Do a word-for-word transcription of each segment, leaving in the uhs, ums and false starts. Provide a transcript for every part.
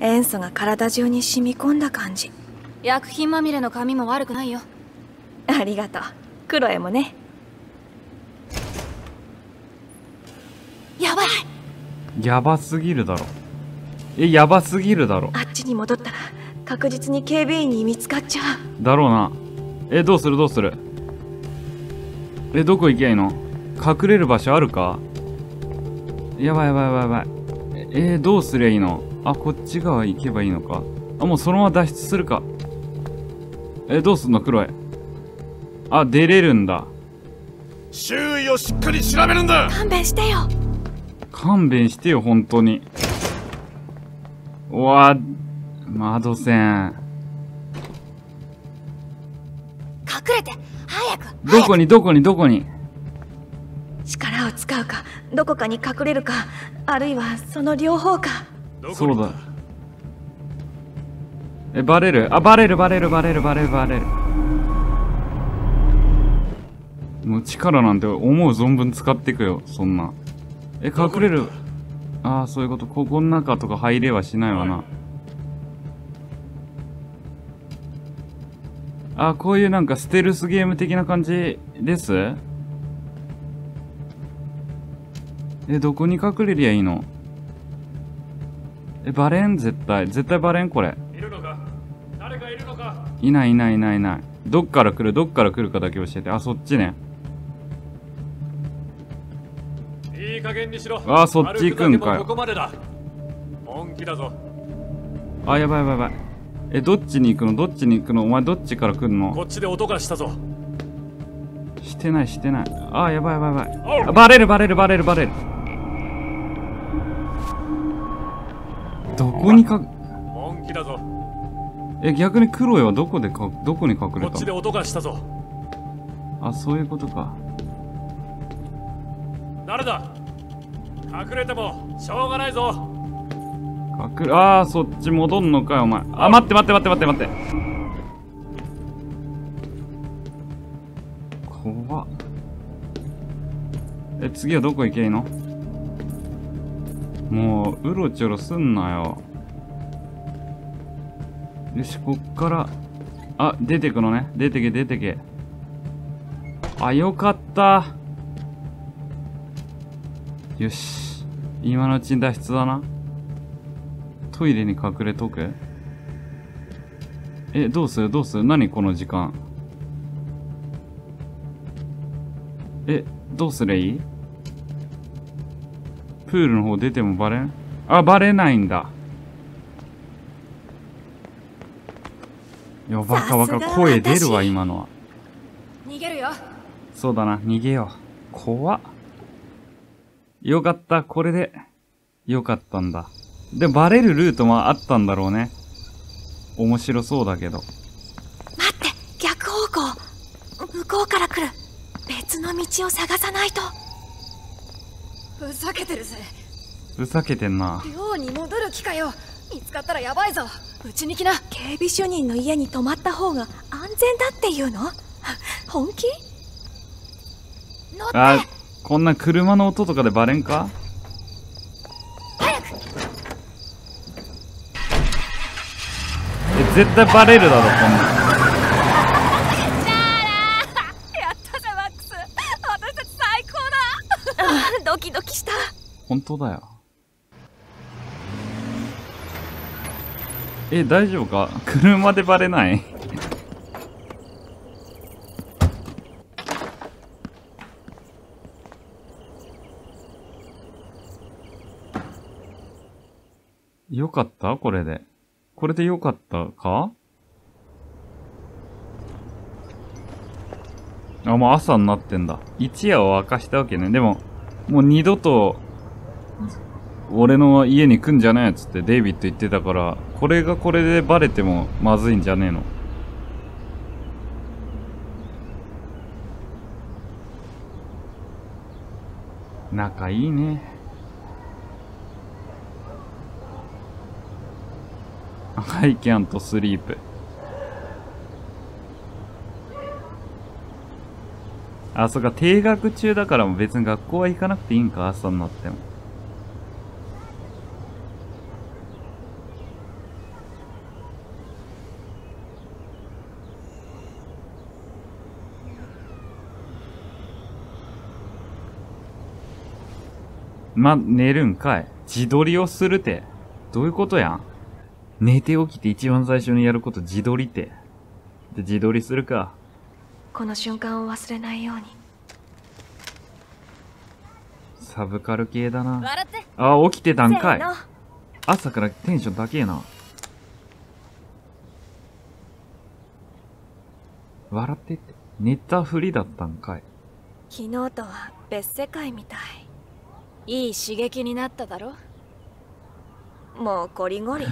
塩素が体中に染み込んだ感じ。 薬品まみれの髪も悪くないよ。 ありがとう。クロエもね。 やばい。 やばすぎるだろ。え、やばすぎるだろ。 あっちに戻ったら確実に警備員に見つかっちゃう。 だろうな。え、どうするどうする。え、どこ行きゃいいの。隠れる場所あるか。やばいやばいやばいやばい。えー、どうすりゃいいの。あ、こっち側行けばいいのか。あ、もうそのまま脱出するか。え、どうすんのクロエ。あ、出れるんだ。 周囲をしっかり調べるんだ。 勘弁してよ。 勘弁してよ、本当に。うわ、窓線。 隠れて、早く。 どこにどこにどこに。 力を使うか、どこかに隠れるか、あるいはその両方か。 そうだ。え、バレる。あ、バレるバレるバレるバレるバレる。もう力なんて思う存分使っていくよ、そんな。え、隠れる。ああ、そういうこと。ここの中とか入れはしないわな。あ、こういうなんかステルスゲーム的な感じです。え、どこに隠れりゃいいの。え、バレん絶対。絶対バレんこれ。 いるのか。誰かいるのか。 いないいないいないいない。どっから来るどっから来るかだけ教えて。あ、そっちね。 いい加減にしろ。 あ、そっち行くんかよ。 ここまでだ。本気だぞ。 あ、やばいやばいやばい。え、どっちに行くのどっちに行くのお前どっちから来るの。 こっちで音がしたぞ。 してないしてない。あ、やばいやばいやばい。あ、バレるバレるバレるバレる。どこにか。 本気だぞ。 え、逆にクロエはどこでか、どこに隠れたの。 こっちで音がしたぞ。 あ、そういうことか。 誰だ。隠れてもしょうがないぞ。 隠れ、あー、そっち戻んのかよお前。あ、待って待って待って待って待って。怖っ。え、次はどこ行けばいいの。もううろちょろすんなよ。よし、こっから。あ、出てくのね。出てけ出てけ。あ、よかった。よし、今のうちに脱出だな。トイレに隠れとく。え、どうするどうする。何この時間。え、どうすりゃいい。プールの方出てもバレん。あ、バレないんだ。いや、バカバカ。声出るわ今のは。 逃げるよ。 そうだな、逃げよう。怖っ。よかった、これで。よかったんだ。で、バレるルートもあったんだろうね。面白そうだけど。 待って、逆方向。向こうから来る。別の道を探さないと。 ふざけてるぜ。 ふざけてんな。 寮に戻る気かよ。見つかったらやばいぞ。うちに来な。 警備主任の家に泊まった方が安全だっていうの。本気。 乗って。 あ、こんな車の音とかでバレんか。 早く。 え、絶対バレるだろこんな。 やったぜマックス。私たち最高だ。 ああ、ドキドキした。 本当だよ。え、大丈夫か。車でバレない。よかったこれで。これでよかったか。あ、もう朝になってんだ。一夜を明かしたわけね。でも、もう二度と、俺の家に来んじゃねえっつってデイビッド言ってたから、これがこれでバレてもまずいんじゃねえの。仲いいね。I can't sleep。あ、そっか、停学中だからも別に学校は行かなくていいんか、朝になっても。 ま、寝るんかい。自撮りをするて。どういうことやん。寝て起きて一番最初にやること自撮りて。で、自撮りするか。 この瞬間を忘れないように。 サブカル系だな。 笑って。 あ、起きてたんかいせーの。 朝からテンション高えな。笑ってって。寝たふりだったんかい。 昨日とは別世界みたい。 いい刺激になっただろ。 もうゴリゴリ。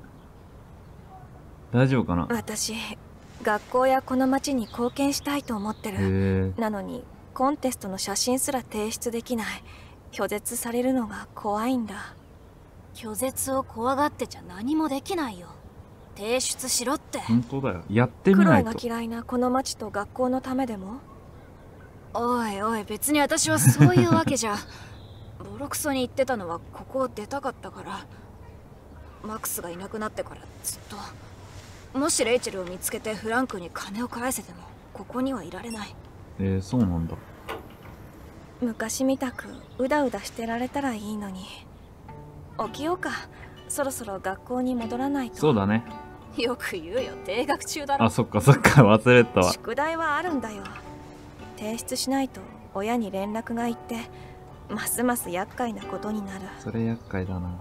大丈夫かな。 私学校やこの町に貢献したいと思ってへる。 え。 なのにコンテストの写真すら提出できない。拒絶されるのが怖いんだ。 拒絶を怖がってちゃ何もできないよ。提出しろって。 本当だよ。やってみクロないと。 エが嫌いなこの町と学校のためでも。 おいおい、別に私はそういうわけじゃ。ボロクソに言ってたのはここを出たかったから。マックスがいなくなってからずっと。もしレイチェルを見つけてフランクに金を返せてもここにはいられない。 えー、そうなんだ。 昔みたくうだうだしてられたらいいのに。起きようか。そろそろ学校に戻らないと。 そうだね。 よく言うよ、定学中だろ。 あ、そっかそっか、忘れてたわ。 宿題はあるんだよ。提出しないと親に連絡がいって、ますます厄介なことになる。 それ厄介だな。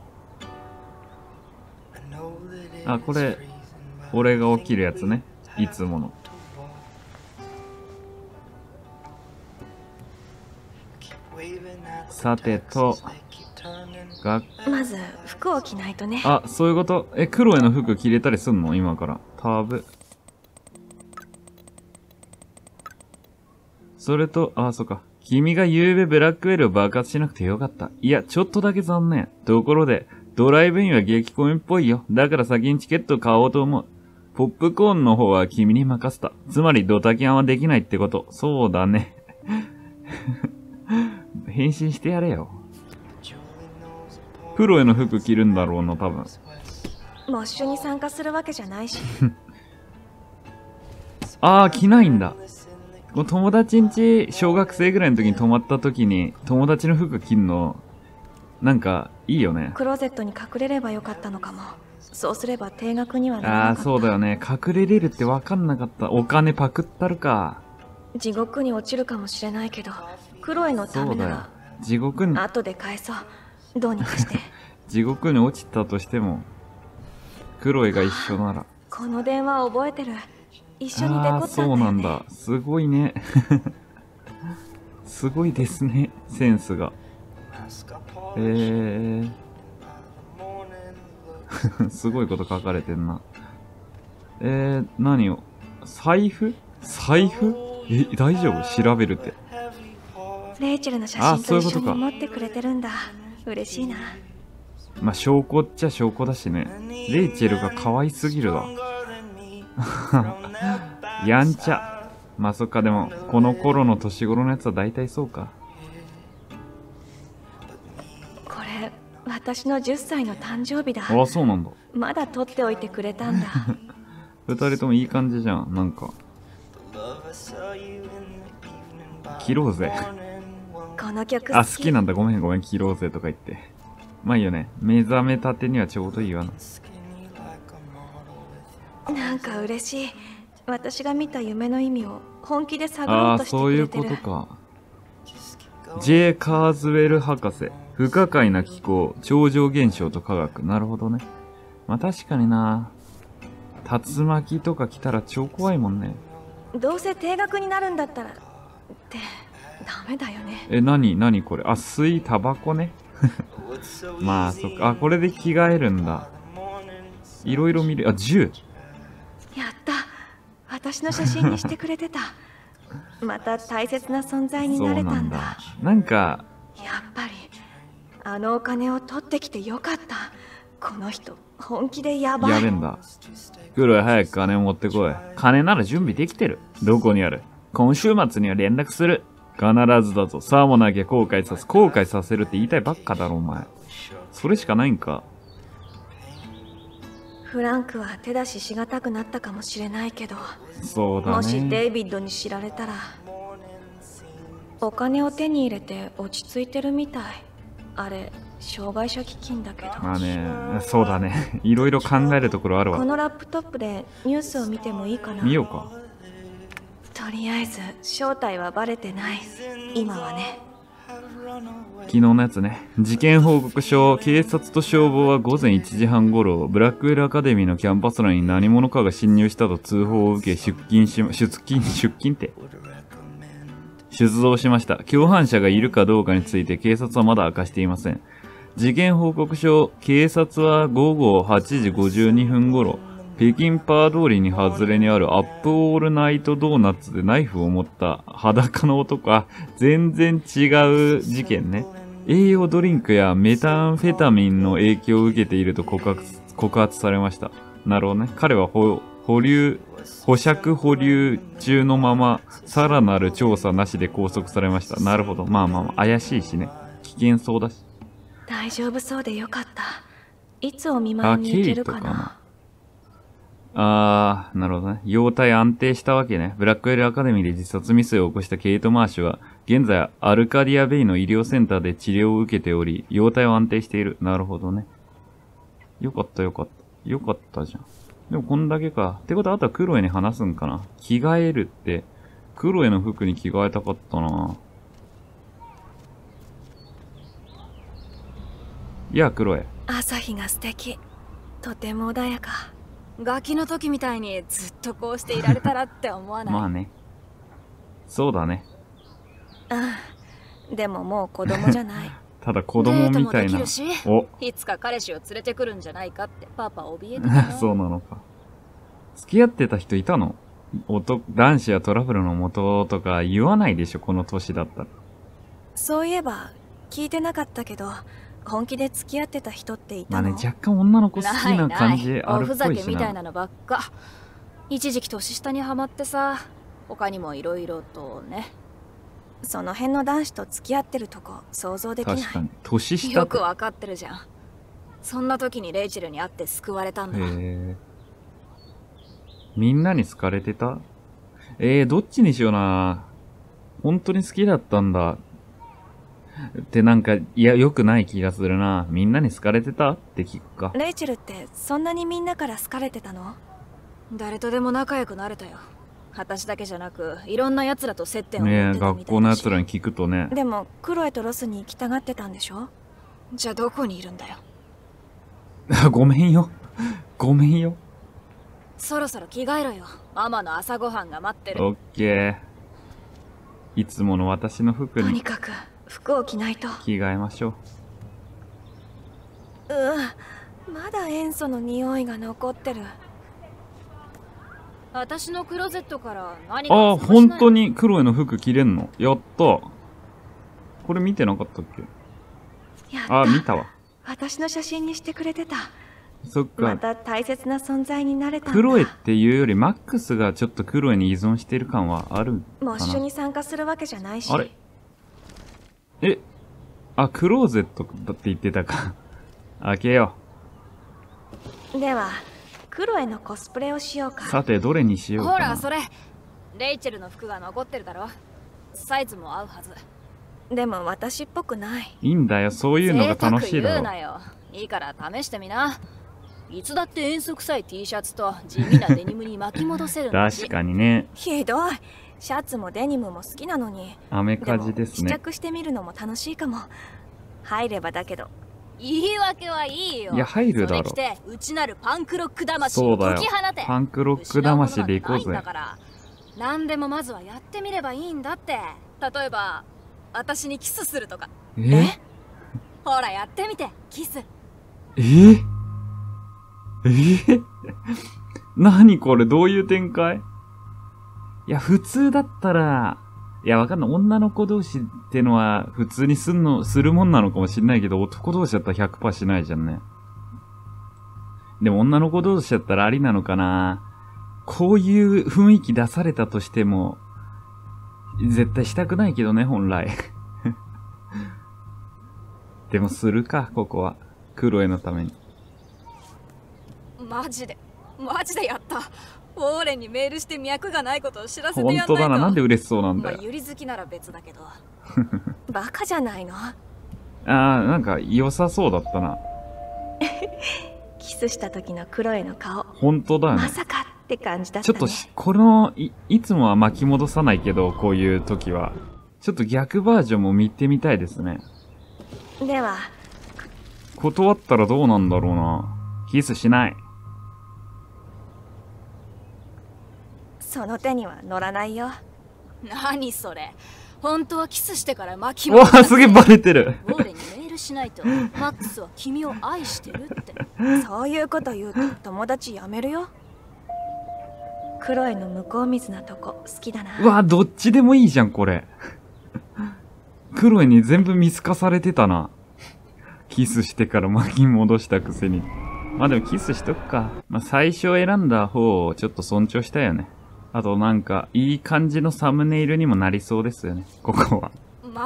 あ、これ俺が起きるやつね。いつもの。さてと、が、 まず服を着ないとね。 あ、そういうこと。え、クロエの服着れたりすんの今から。タブ。それと、あ、そっか。君が夕べブラックウェルを爆発しなくてよかった。いや、ちょっとだけ残念。ところで、ドライブインは激コミっぽいよ。だから先にチケットを買おうと思う。ポップコーンの方は君に任せた。つまりドタキャンはできないってこと。そうだね。変身してやれよ。プロへの服着るんだろうな、多分。 モッシュに参加するわけじゃないし。 あー、着ないんだ。こう友達ん家、小学生ぐらいの時に泊まった時に、友達の服着んの、なんか、いいよね。 クローゼットに隠れればよかったのかも。そうすれば定額にはならなああ、 かった。 そうだよね。隠れれるって分かんなかった。お金パクったるか。 地獄に落ちるかもしれないけど、クロエのたそうだよめなら。 地獄に、 後で返そう。どうにかして。 地獄に落ちたとしても、クロエが一緒なら。 この電話覚えてる。一緒にデコったんだよね。 ああ、そうなんだ。すごいね。すごいですね。センスが。えー。すごいこと書かれてんな。えー、何を財布財布え、大丈夫調べるって。 レイチェルの写あ真と一緒そういうことかに持ってくれてるんだ。嬉しいな。 まあ、証拠っちゃ証拠だしね。レイチェルが可愛すぎるわ。やんちゃ。まあ、そっか、でも、この頃の年頃のやつは大体そうか。 これ、私のじゅっさいの誕生日だ。 ああ、そうなんだ。 まだ取っておいてくれたんだ。 二人ともいい感じじゃん。なんか。切ろうぜ。 この曲あ、好きなんだ。ごめんごめん。切ろうぜとか言って。まあいいよね。目覚めたてにはちょうどいいわな。 なんか嬉しい。私が見た夢の意味を本気で探ああ、 ろうとしてそういうくれてる。 ことか。ジェイ・カーズウェル博士。不可解な気候、超常現象と科学。なるほどね。まあ確かにな。竜巻とか来たら超怖いもんね。 どうせ定額になるんだったらってダメだよね。 え、なになにこれ。あ、吸い、タバコね。まあそっか。あ、これで着替えるんだ。いろいろ見る。あ、銃。 やった。私の写真にしてくれてた。また大切な存在にそうなれたなんだんだ。。 なんか、 やっぱりあのお金を取ってきてよかった。この人本気でやばい。 やべえんだ。クロエ早く金を持ってこい。金なら準備できてる。どこにある？今週末には連絡する。必ずだぞ。さもなきゃ後悔さす。後悔させるって言いたいばっかだろ、お前。それしかないんか。 フランクは手出ししがたくなったかもしれないけど、 そうだもしね。 デイビッドに知られたら。お金を手に入れて落ち着いてるみたい。 あれ障害者基金だけど。 まあね、そうだね。いろいろ考えるところあるわ。 このラップトップでニュースを見てもいいかな。 見ようか。 とりあえず正体はバレてない。今はね。 昨日のやつね。事件報告書、警察と消防はごぜんいちじはん頃、ブラックウェルアカデミーのキャンパス内に何者かが侵入したと通報を受け出勤し、出勤、出勤って出動しました。共犯者がいるかどうかについて警察はまだ明かしていません。事件報告書、警察はごごはちじごじゅうにふん頃、北京パー通りに外れにあるアップオールナイトドーナツでナイフを持った裸の男は全然違う事件ね。栄養ドリンクやメタンフェタミンの影響を受けていると告発、告発されました。なるほどね。彼は保、保留、保釈保留中のまま、さらなる調査なしで拘束されました。なるほど。まあまあまあ、怪しいしね。危険そうだし。 大丈夫そうでよかった。いつお見舞いに行けるかな。 あ、ケイトかな。あー、なるほどね。容体安定したわけね。ブラックウェルアカデミーで自殺未遂を起こしたケイト・マーシュは、現在アルカディア・ベイの医療センターで治療を受けており、容体は安定している。なるほどね。よかったよかった。よかったじゃん。でもこんだけか。ってことはあとはクロエに話すんかな。着替えるって、クロエの服に着替えたかったな。いや、クロエ。 朝日が素敵。とても穏やか。 ガキの時みたいにずっとこうしていられたらって思わない？ まあね。そうだね。 うん。でももう子供じゃない。 ただ子供みたいな。 お、いつか彼氏を連れてくるんじゃないかってパパ怯えてた。 そうなのか。付き合ってた人いたの？男男子やトラブルの元とか言わないでしょ、この年だったら。 そういえば聞いてなかったけど、本気で付き合ってた人っていたの？ まあね、若干女の子好きな感じあるっぽいしな。 おふざけみたいなのばっか。一時期年下にハマってさ、他にもいろいろとね。 その辺の男子と付き合ってるとこ想像できない。 確かに年下よくわかってるじゃん。そんな時にレイチェルに会って救われたんだ。へえ。みんなに好かれてた？えー、どっちにしような。本当に好きだったんだ。ってなんか、いや、良くない気がするな。みんなに好かれてたって聞くか。 レイチェルってそんなにみんなから好かれてたの？ 誰とでも仲良くなれたよ。私だけじゃなく、いろんな奴らと接点を持ねえ、 ってたみたいだし。 学校の奴らに聞くとね。 でも、クロエとロスに行きたがってたんでしょ？ じゃあどこにいるんだよ。 ごめんよ。ごめんよ。 そろそろ着替えろよ。ママの朝ごはんが待ってる。 オッケー。いつもの私の服に。 とにかく、服を着ないと。 着替えましょう。うん。まだ塩素の匂いが残ってる。 私のクローゼットから何かああ、本当にクロエの服着れんの？やった。これ見てなかったっけ？ やった。 あ、見たわ。 私の写真にしてくれてた。 そっか。 また大切な存在になれたんだ。 クロエっていうよりマックスがちょっとクロエに依存してる感はあるかな。 もう一緒に参加するわけじゃないし。 あれ？え、あ、クローゼットだって言ってたか。開けよう。では、クロエのコスプレをしようか。 さて、どれにしようかな。 ほら、それ。レイチェルの服が残ってるだろ。サイズも合うはず。 でも私っぽくない。 いいんだよ、そういうのが楽しいだろ。 贅沢言うなよ。いいから試してみな。いつだって塩素臭い T シャツと地味なデニムに巻き戻せるの。 確かにね。 ひどい。シャツもデニムも好きなのに。 アメカジですね。 試着してみるのも楽しいかも。入ればだけど。 言い訳はいいよ。 いや、入るだろ。 それ着て内なるパンクロック魂を解き放て。 パンクロック魂で行こうぜ。 何でもまずはやってみればいいんだって。例えば私にキスするとか。 えー、 ほらやってみて、キス。 えー、えー、何これ、どういう展開？いや、普通だったら、いや、わかんない。女の子同士ってのは、普通にすんの、するもんなのかもしんないけど、男同士だったら ひゃくパーセント しないじゃんね。でも女の子同士だったらありなのかな？こういう雰囲気出されたとしても、絶対したくないけどね、本来。でもするか、ここは。クロエのために。 マジで、マジでやった。ウォーレンにメールして脈がないことを知らせてやんないと。 本当だな、なんで嬉しそうなんだよ。 まあ、ユリ好きなら別だけど。 バカじゃないの？ あー、なんか良さそうだったな。 キスした時のクロエの顔、 本当だよね。 まさかって感じだったね。 ちょっとし、このい、いつもは巻き戻さないけど、こういう時は。ちょっと逆バージョンも見てみたいですね。 では、 断ったらどうなんだろうな。キスしない。 その手には乗らないよ。 何それ。本当はキスしてから巻きうわ戻ー、すげえバレてる。 ウォーレンにメールしないと。マックスは君を愛してるって。 そういうこと言うと友達やめるよ。クロエの向こう水なとこ好きだな。 うわー、どっちでもいいじゃん、これ。クロエに全部見透かされてたな。キスしてから巻き戻したくせに。まあでもキスしとくか。まあ最初選んだ方をちょっと尊重したよね。あとなんか、いい感じのサムネイルにもなりそうですよね、ここは。 ま、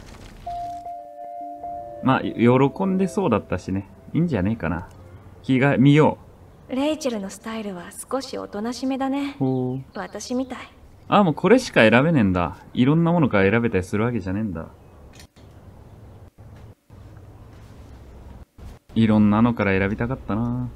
まあ、喜んでそうだったしね。いいんじゃねえかな。気が見よレイチェルのスタイルは少しおとなしめだねう。。ほう。 私みたい。 あ、もうこれしか選べねえんだ。いろんなものから選べたりするわけじゃねえんだ。いろんなのから選びたかったな。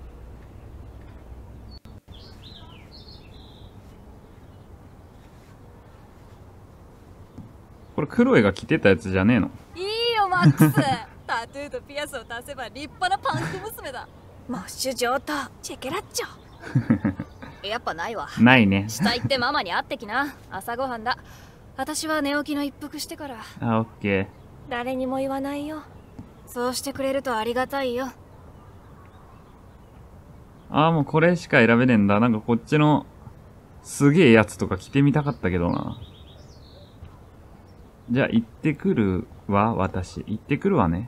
これクロエが着てたやつじゃねえの？ いいよマックス。タトゥーとピアスを足せば立派なパンク娘だ。 モッシュ上等チェケラッチョ。 やっぱないわ。 ないね。 下行ってママに会ってきな。朝ごはんだ。私は寝起きの一服してから。 あ、オッケー。 誰にも言わないよ。 そうしてくれるとありがたいよ。 ああ、もうこれしか選べねえんだ。なんかこっちの、すげえやつとか着てみたかったけどな。じゃあ、行ってくるわ、私。行ってくるわね。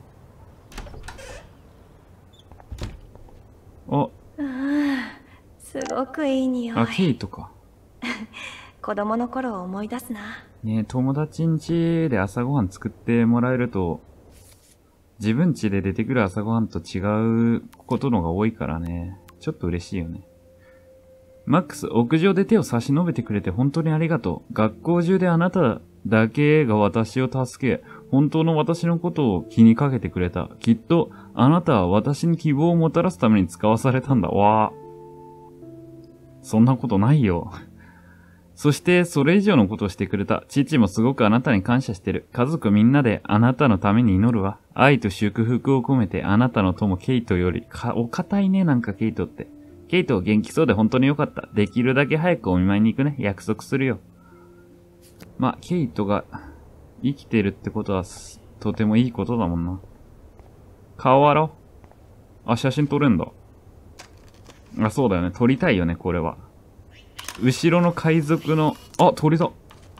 お、 うんすごくいい匂あ、ケイい。 トか。 子供の頃を思い出すな。 ねえ、友達ん家で朝ごはん作ってもらえると、自分家で出てくる朝ごはんと違うことのが多いからね。ちょっと嬉しいよね。マックス、屋上で手を差し伸べてくれて本当にありがとう。学校中であなただけが私を助け、本当の私のことを気にかけてくれた。きっと、あなたは私に希望をもたらすために使わされたんだ。わあ。そんなことないよ。そして、それ以上のことをしてくれた。父もすごくあなたに感謝してる。家族みんなであなたのために祈るわ。愛と祝福を込めてあなたの友ケイトより、か、お堅いね、なんかケイトって。ケイト元気そうで本当によかった。できるだけ早くお見舞いに行くね。約束するよ。まあ、ケイトが生きてるってことは、とてもいいことだもんな。顔洗おう。あ、写真撮れんだ。あ、そうだよね。撮りたいよね、これは。後ろの海賊の、あ、鳥だ。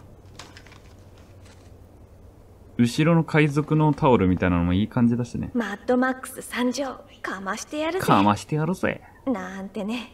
後ろの海賊のタオルみたいなのもいい感じだしね。 マッドマックス参上。かましてやるぜ。 かましてやるぜ。 なんてね。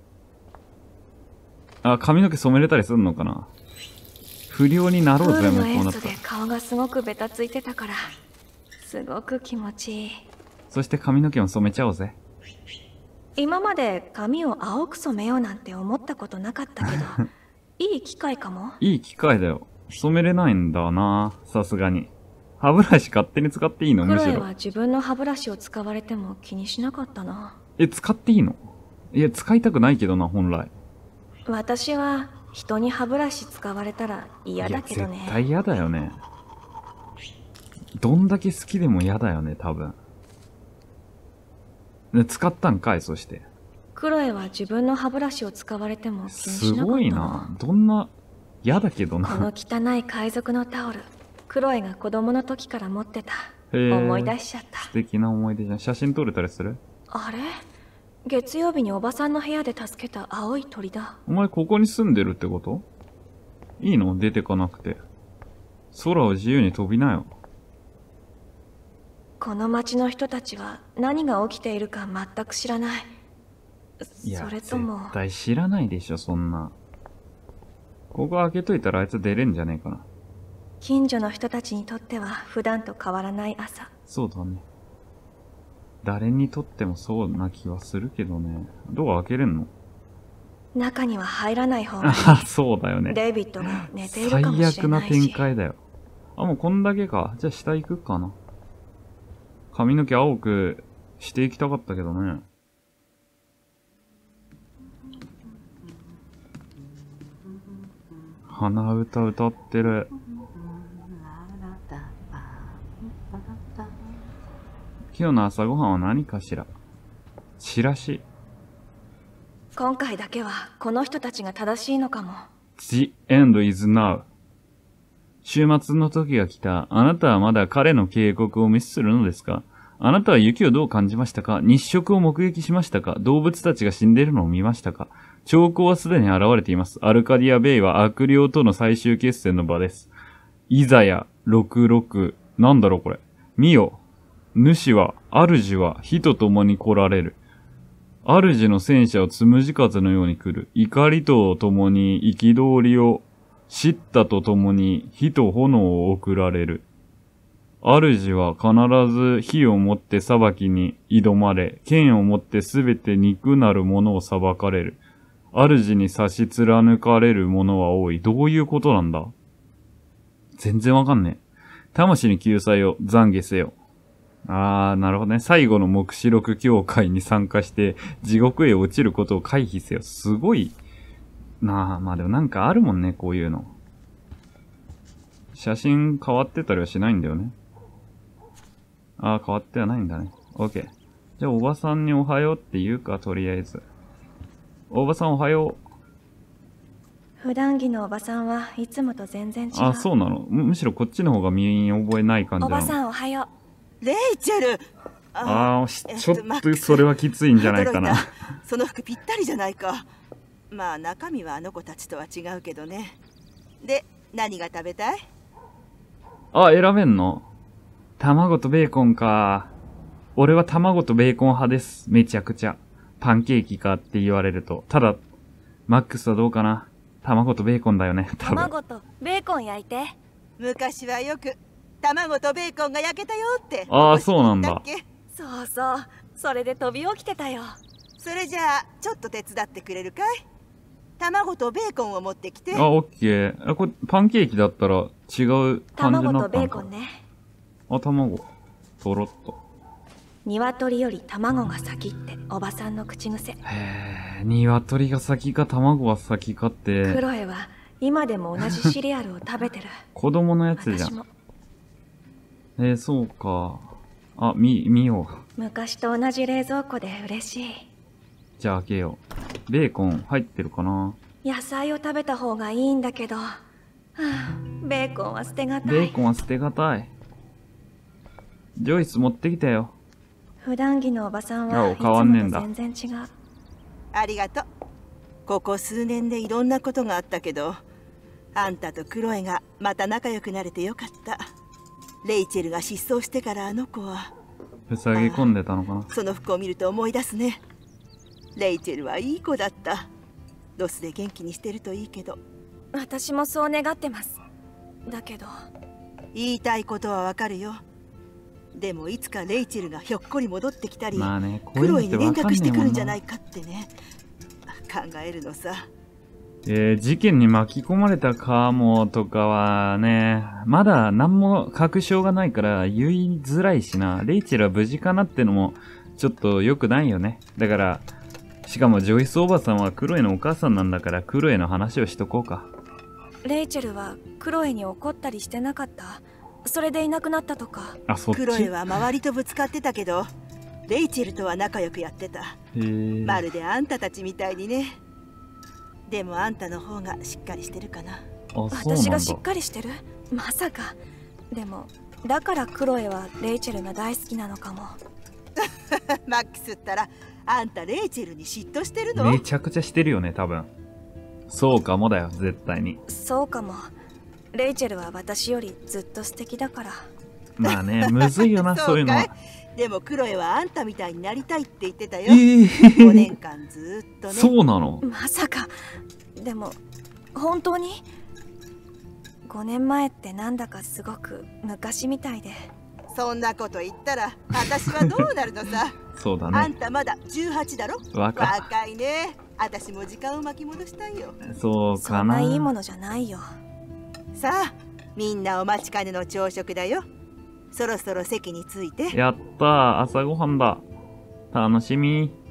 あ、髪の毛染めれたりすんのかな。不良になプろうぜ、 ールの塩もうこうなったら。 素で顔がすごくベタついてたから、すごく気持ちいい。 そして髪の毛も染めちゃおうぜ。 今まで髪を青く染めようなんて思ったことなかったけど、いい機会かも。 いい機会だよ。染めれないんだな、さすがに。歯ブラシ勝手に使っていいの？むしろ。 クロエは自分の歯ブラシを使われても気にしなかったな。 え、使っていいの？いや、使いたくないけどな、本来。 私は人に歯ブラシ使われたら嫌だけどいや、 ね。 絶対嫌だよね。どんだけ好きでも嫌だよね、多分。で使ったんかい、そして。 クロエは自分の歯ブラシを使われても気にすしなかったな。 ごいな。どんな、嫌だけどこのな。 汚い海賊のタオル、クロエが子供の時から持ってた。 へー思い出しちゃった。 素敵な思い出じゃん。写真撮れたりする？ あれ月曜日におばさんの部屋で助けた青い鳥だ。 お前ここに住んでるってこと？いいの？出てかなくて。空を自由に飛びなよ。 この町の人たちは何が起きているか全く知らない。 いや、 それとも絶対知らないでしょ、そんな。ここ開けといたらあいつ出れんじゃねえかな。 近所の人たちにとっては普段と変わらない朝。 そうだね。誰にとってもそうな気はするけどね。ドア開けれんの？ 中には入らない方がいい。 あ、そうだよね。 デイビッドが寝ているかもしれないし。 最悪な展開だよ。あ、もうこんだけか。じゃあ下行くかな。 髪の毛青くしていきたかったけどね。鼻歌歌ってる。今日の朝ごはんは何かしら。チラシ。 今回だけはこの人たちが正しいのかも。 The end is now。 週末の時が来た。あなたはまだ彼の警告を無視するのですか？あなたは雪をどう感じましたか？日食を目撃しましたか？動物たちが死んでいるのを見ましたか？兆候はすでに現れています。アルカディアベイは悪霊との最終決戦の場です。イザヤろくろく。なんだろうこれ。見よ。主は、主は火と共に来られる。主の戦車をつむじ風のように来る。怒りと共に憤りを、叱咤と共に火と炎を送られる。主は必ず火をもって裁きに挑まれ、剣をもってすべて憎なる者を裁かれる。主に差し貫かれる者は多い。どういうことなんだ？全然わかんねえ。魂に救済を懺悔せよ。あー、なるほどね。最後の目視録協会に参加して、地獄へ落ちることを回避せよ。すごいなあ。まあでもなんかあるもんね、こういうの。写真変わってたりはしないんだよね。あー、変わってはないんだね。オッケー。じゃあおばさんにおはようって言うか、とりあえず。おばさんおはよう。 普段着のおばさんはいつもと全然違う。 あ、そうなの。む、むしろこっちの方が見覚えない感じなの。 おばさんおはよレイチェル。 ああ、ちょっとそれはきついんじゃないかな。 その服ぴったりじゃないか。まあ中身はあの子たちとは違うけどね。で、何が食べたい？ あ、選べんの？卵とベーコンか。俺は卵とベーコン派です。めちゃくちゃ。パンケーキかって言われると。ただ、マックスはどうかな。卵とベーコンだよね、 う。 多分。 卵とベーコン焼いて。 昔はよく卵とベーコンが焼けたよって。 ああ、そうなんだ。 そうそう。それで飛び起きてたよ。 それじゃあちょっと手伝ってくれるかい？卵とベーコンを持ってきて。 あ、オッケー。あ、これパンケーキだったら違う感じになったのか。 卵とベーコンね。 あ、卵。とろっと。 鶏より卵が先っておばさんの口癖。 へえ、鶏が先か卵が先かって。 クロエは今でも同じシリアルを食べてる。 子供のやつじゃん。 私もえー、そうか。あ、み、見よう。 昔と同じ冷蔵庫で嬉しい。 じゃあ開けよう。ベーコン入ってるかな？ 野菜を食べた方がいいんだけど、はあ、ベーコンは捨てがたい。 ベーコンは捨てがたい。ジョイス持ってきたよ。 普段着のおばさんはいつ変わんねえんだ。 もと全然違う。 ありがとう。ここ数年でいろんなことがあったけど、あんたとクロエがまた仲良くなれてよかった。レイチェルが失踪してからあの子はふさぎ込んでたのかな。 その服を見ると思い出すね。レイチェルはいい子だった。ロスで元気にしてるといいけど。 私もそう願ってます。だけど言いたいことはわかるよ。でもいつかレイチェルがひょっこり戻ってきたり、 まあね、 クロエに連絡してくるんじゃないかってね、考えるのさ。 えー、事件に巻き込まれたかもとかはね、まだ何も確証がないから言いづらいしな。レイチェルは無事かなってのもちょっと良くないよね。だから、しかもジョイスおばさんはクロエのお母さんなんだからクロエの話をしとこうか。 レイチェルはクロエに怒ったりしてなかった？それでいなくなったとか。 あ、そっち。 クロエは周りとぶつかってたけど、レイチェルとは仲良くやってた。 へー。 まるであんたたちみたいにね。でもあんたの方がしっかりしてるかな。 あ、そうなんだ。 私がしっかりしてる？まさか。でもだからクロエはレイチェルが大好きなのかも。 マックスったらあんたレイチェルに嫉妬してるの？ めちゃくちゃしてるよね、多分。そうかもだよ、絶対に。 そうかも。レイチェルは私よりずっと素敵だから。 まあね、むずいよな、そういうのは。 でもクロエはあんたみたいになりたいって言ってたよ。 えー、 ごねんかんずっとね。 そうなの？ まさか。でも本当にごねんまえってなんだかすごく昔みたいで。 そんなこと言ったら私はどうなるのさ。 そうだね。 あんたまだじゅうはちだろ。 若若いね。私も時間を巻き戻したいよ。 そうかな。 そんないいものじゃないよ。 さあ、みんなお待ちかねの朝食だよ。 そろそろ席に着いて。 やったー、朝ごはんだ。楽しみ。